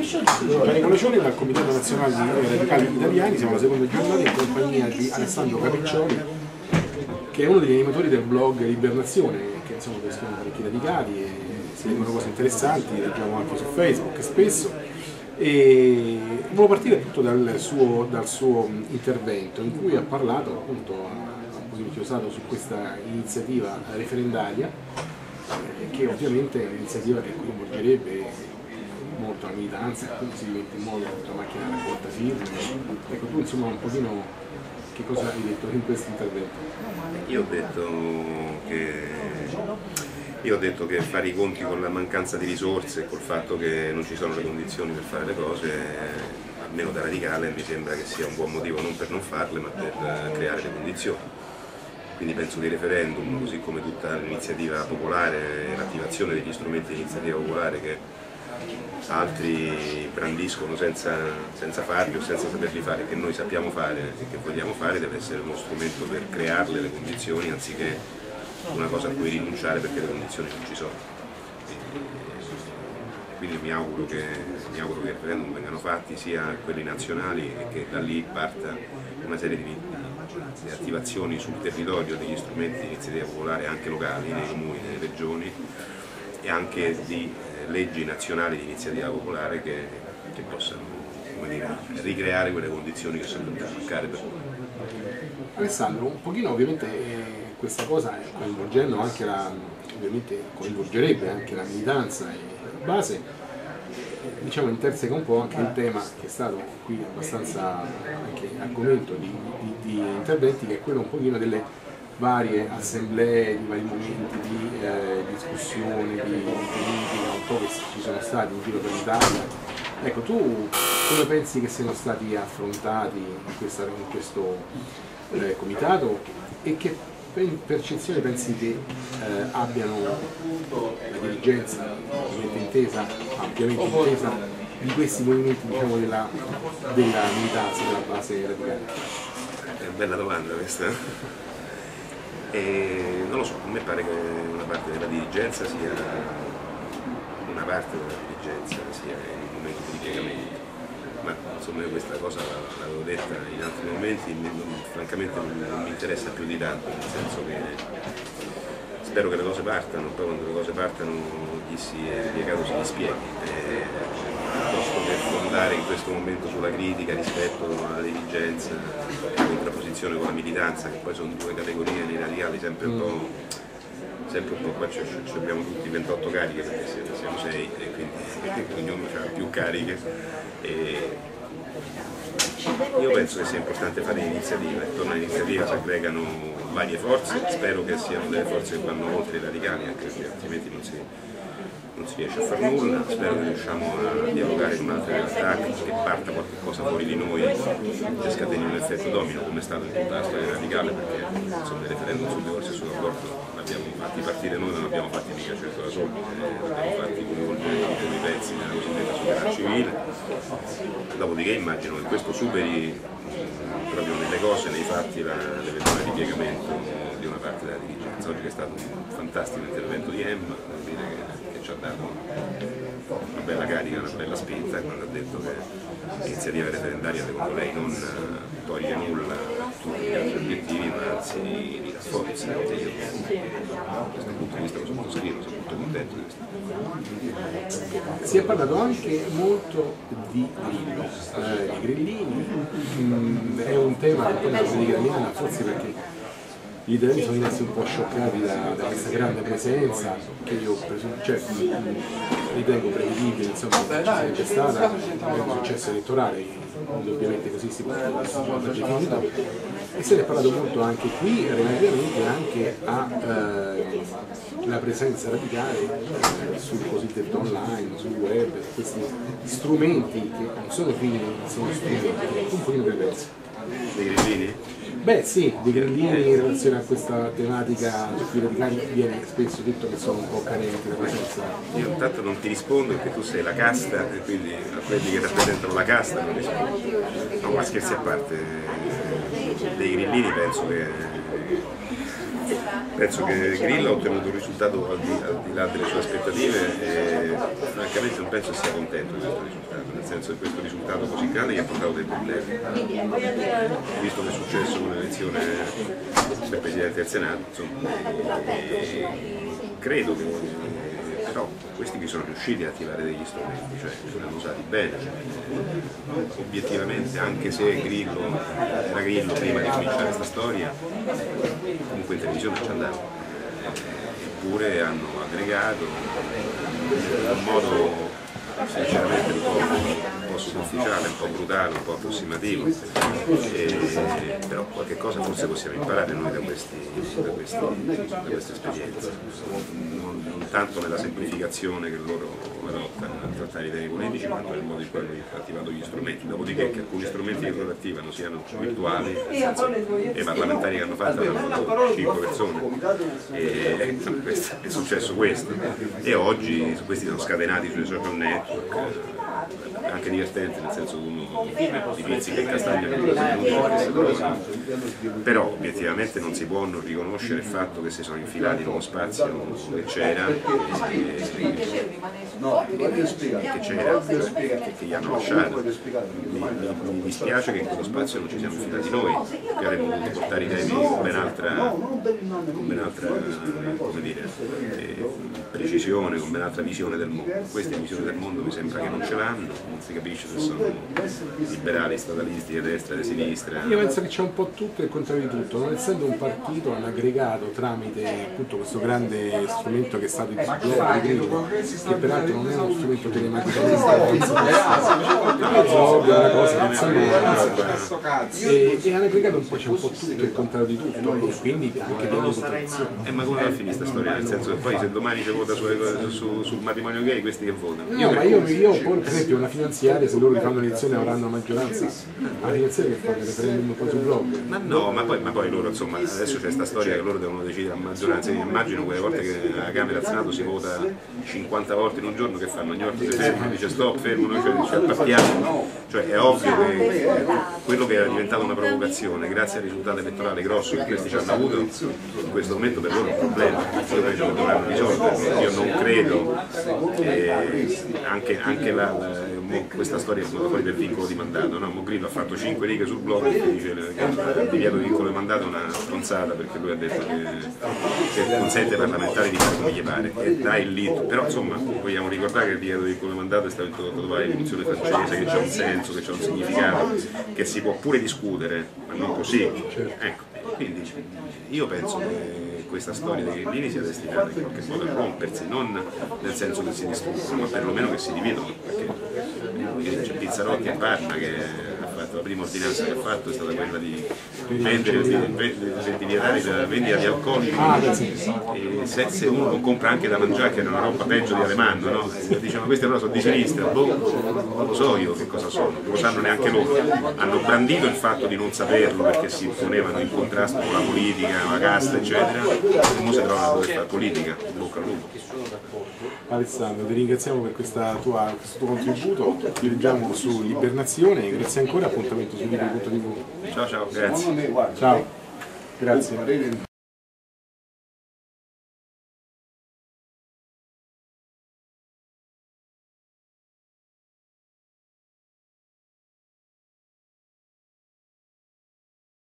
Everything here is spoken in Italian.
Nicolecioni dal Comitato Nazionale di Radicali Italiani, siamo alla seconda giornata in compagnia di Alessandro Capiccioli, che è uno degli animatori del blog Libernazione, che insomma pescano parecchi radicali e si leggono cose interessanti, leggiamo anche su Facebook spesso. E volevo partire tutto dal suo intervento in cui ha parlato, appunto, un po' inchiosato su questa iniziativa referendaria, che ovviamente è un'iniziativa che coinvolgerebbe molto la militanza, quindi si diventa in modo la macchina raccolta firme. Ecco, tu insomma un pochino che cosa hai detto in questo intervento? Io ho detto che fare i conti con la mancanza di risorse e col fatto che non ci sono le condizioni per fare le cose, almeno da radicale, mi sembra che sia un buon motivo non per non farle ma per creare le condizioni. Quindi penso che il referendum, così come tutta l'iniziativa popolare, l'attivazione degli strumenti di iniziativa popolare che altri brandiscono senza farli o senza saperli fare, che noi sappiamo fare e che vogliamo fare, deve essere uno strumento per crearle le condizioni anziché una cosa a cui rinunciare perché le condizioni non ci sono. Quindi mi auguro che i referendum vengano fatti, sia quelli nazionali, e che da lì parta una serie di attivazioni sul territorio degli strumenti di iniziativa popolare anche locali, nei comuni, nelle regioni, e anche di leggi nazionali di iniziativa popolare che possano, come dire, ricreare quelle condizioni che sono venute a mancare per noi. Alessandro, un pochino ovviamente questa cosa coinvolgendo anche ovviamente coinvolgerebbe anche la militanza e la base, diciamo interseca un po' anche il tema che è stato qui abbastanza anche argomento di interventi, che è quello un pochino delle varie assemblee, di vari momenti di discussione, di politica, un po' che ci sono stati in giro per l'Italia. Ecco, tu come pensi che siano stati affrontati in questo comitato e che percezione pensi che abbiano la dirigenza ampiamente intesa di questi movimenti, diciamo, della militanza, della base radicale? È una bella domanda questa. Non lo so, a me pare che una parte della dirigenza sia in un momento di piegamento, ma insomma io questa cosa l'avevo detta in altri momenti, francamente non mi interessa più di tanto, nel senso che spero che le cose partano, poi quando le cose partano chi si è piegato si dispieghi, piuttosto che fondare in questo momento sulla critica rispetto alla dirigenza e la contrapposizione con la militanza, che poi sono due categorie nei radicali sempre un po', qua abbiamo tutti 28 cariche perché siamo 6 e quindi ognuno ha più cariche. Io penso che sia importante fare iniziative, attorno all'iniziativa si aggregano varie forze, spero che siano delle forze che vanno oltre i radicali, anche perché altrimenti non si riesce a fare nulla. Spero che riusciamo a dialogare con altre realtà, che parta qualche cosa fuori di noi e scateni un effetto domino, come è stato in tutta la storia radicale, perché insomma il referendum sul divorzio e sull'aborto l'abbiamo fatti partire noi, non l'abbiamo fatti mica certo da soli, l'abbiamo fatti coinvolgendo i pezzi nella cosiddetta società civile. Dopodiché immagino che questo superi proprio nelle cose, nei fatti, l'eventuale ripiegamento di una parte della dirigenza. Oggi è stato un fantastico intervento di Emma, devo dire che ci ha dato una bella carica, una bella spinta, quando ha detto che l'iniziativa referendaria secondo lei non toglie nulla a tutti gli altri obiettivi, ma anzi li rafforza. E io da questo punto di vista lo sottoscrivo, sono molto contento di questo. Si è parlato anche molto di Grillo, di Grillini, è un tema che poi di Grillini forse perché gli italiani sono rimasti un po' scioccati da questa grande presenza, che io ritengo prevedibile, insomma, c'è stata, è un successo elettorale, ovviamente così si può definire, e se ne è parlato molto anche qui, relativamente anche alla presenza radicale sul cosiddetto online, sul web, questi strumenti che non sono fini, sono strumenti, un pochino diversi. Dei Grillini? Beh sì, dei Grillini in relazione a questa tematica su cui i radicali viene spesso detto che sono un po' carenti da presenza. Io intanto non ti rispondo perché tu sei la casta e quindi a quelli che rappresentano la casta non rispondo. No, ma scherzi a parte, dei Grillini penso che Penso che Grillo ha ottenuto un risultato al di là delle sue aspettative e francamente non penso sia contento di questo risultato, nel senso che questo risultato così grande gli ha portato dei problemi. Visto che è successo con l'elezione del Presidente del Senato, insomma, credo che però questi vi sono riusciti a attivare degli strumenti, cioè li hanno usati bene, obiettivamente, anche se Grillo era Grillo prima di cominciare questa storia, comunque in televisione ci andava, eppure hanno aggregato in un modo sinceramente un po' superficiale, un po' brutale, un po' approssimativo, però qualche cosa forse possiamo imparare noi da queste esperienze, non tanto nella semplificazione che loro adottano nel trattare i temi politici, quanto nel modo in cui hanno attivato gli strumenti. Dopodiché che alcuni strumenti che loro attivano siano virtuali, nel senso, e i parlamentari che hanno fatto hanno 5 persone, e è successo questo, e oggi questi sono scatenati sui social network, anche divertente, nel senso uno di pizzica e castagna che però obiettivamente non si può non riconoscere il fatto che si sono infilati in uno spazio che c'era, che gli hanno lasciato. Mi dispiace che in quello spazio non ci siamo infilati noi, che avremmo voluto portare i temi con ben altra come dire, precisione, con ben altra visione del mondo. Queste visioni del mondo mi sembra che non ce l'hanno, non si capisce se sono liberali, statalisti, di destra, di sinistra. Io penso che c'è un po' tutto e il contrario di tutto, non essendo un partito hanno aggregato tramite appunto questo grande strumento che è stato il blog di Grillo, che peraltro non è uno strumento telematico, è una cosa e hanno aggregato un po', c'è un po' tutto e il contrario di tutto, e quindi anche delle votazioni. Ma come va a finire questa storia? Nel senso che poi se domani si vota sul matrimonio gay, questi che votano? No, ma io per esempio una finanziaria, se loro rifanno l'elezione avranno maggioranza, la finanziaria che fa il referendum poi sul blog. Ma no, ma poi loro insomma, adesso c'è questa storia che loro devono decidere a maggioranza, io immagino quelle volte che alla Camera e al Senato si vota 50 volte in un giorno, che fanno? Ogni volta si ferma, dice stop, fermo, noi ci appartiamo, cioè è ovvio che quello che era diventato una provocazione, grazie al risultato elettorale grosso che questi ci hanno avuto, in questo momento per loro è un problema, io credo che dovranno risolverlo, io non credo, anche questa storia è venuta fuori del vincolo di mandato, no? Grillo ha fatto 5 righe sul blog che dice che il divieto di vincolo di mandato è una stronzata, perché lui ha detto che consente ai parlamentari di fare come gli pare, e dai lì, però insomma vogliamo ricordare che il divieto di vincolo di mandato è stato introdotto dopo la rivoluzione francese, che c'è un senso, che c'è un significato, che si può pure discutere, ma non così, ecco, quindi io penso che questa storia dei grillini sia destinata in qualche modo a rompersi, non nel senso che si distruggono, ma perlomeno che si dividono, perché c'è Pizzarotti a Parma che ha fatto la prima ordinanza che ha fatto, è stata quella di vietare la vendita di alcolici, e se uno non compra anche da mangiare, che è una roba peggio di Alemanno, no? Dice ma questi allora sono di sinistra, non lo so io che cosa sono, non lo sanno neanche loro, hanno brandito il fatto di non saperlo perché si ponevano in contrasto con la politica, la casta eccetera, e ora si trovano a dover fare politica, bocca al lupo. Alessandro, ti ringraziamo per questo tuo contributo, ti leggiamo su Libernazione, grazie ancora, appuntamento su Libero.tv. Ciao, grazie. Ciao, grazie.